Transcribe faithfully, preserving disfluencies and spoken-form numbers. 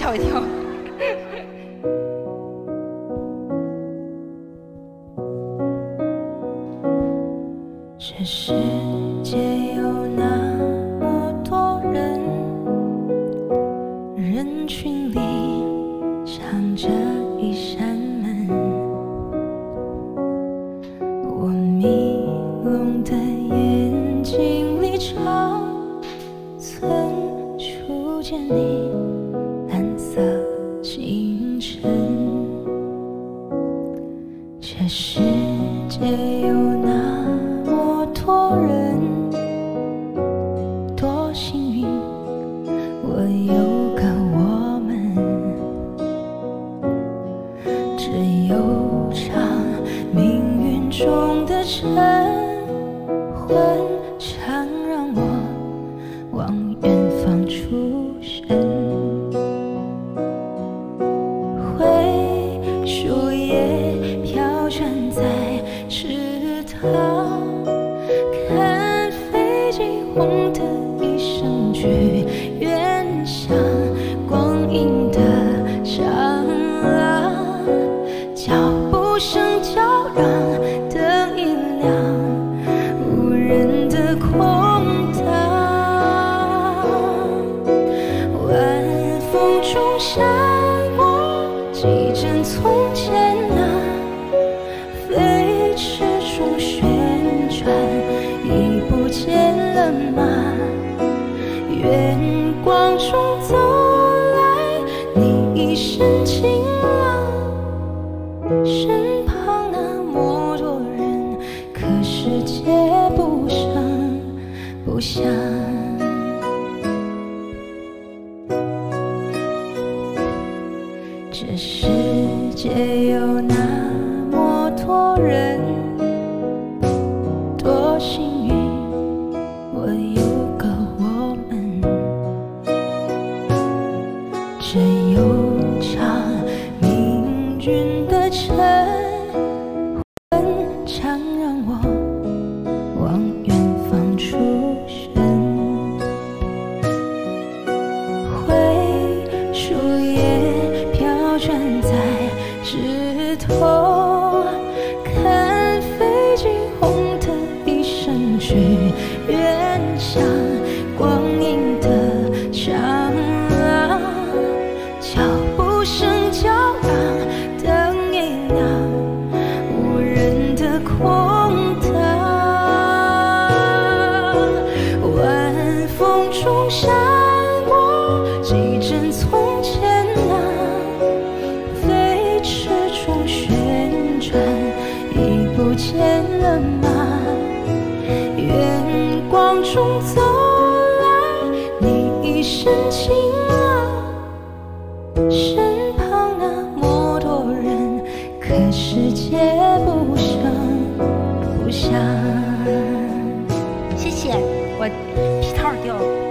我一跳。 这世界有那么多人，人群里藏着一扇门，我迷聋的眼睛里常曾初见你蓝色清晨。这世界有那多人，多幸运，我有个我们。这悠长命运中的晨昏，常让我往远方出神。灰树叶飘转在池塘，看飞机轰的一声去，远向光阴的长廊，脚步声叫嚷，灯一亮，无人的空荡，晚风中闪过几帧从前啊，飞驰中旋转，已不见了吗？远光中走来，你一身晴朗，身旁那么多人，可是接不上，不想。这世界有那么多人，多幸运，我有个我们。这悠长命运的晨昏，常让我往远方出神。灰树叶飘转在枝头，看飞机轰的一声去，远向光阴的长廊，脚步声叫嚷，灯一亮，无人的空荡，晚风中闪过几帧从前啊，飞驰中旋转，已不见了吗？远光中走来，你一身晴朗，身旁那么多人，可是接不上，不想。 谢谢，我皮套掉了。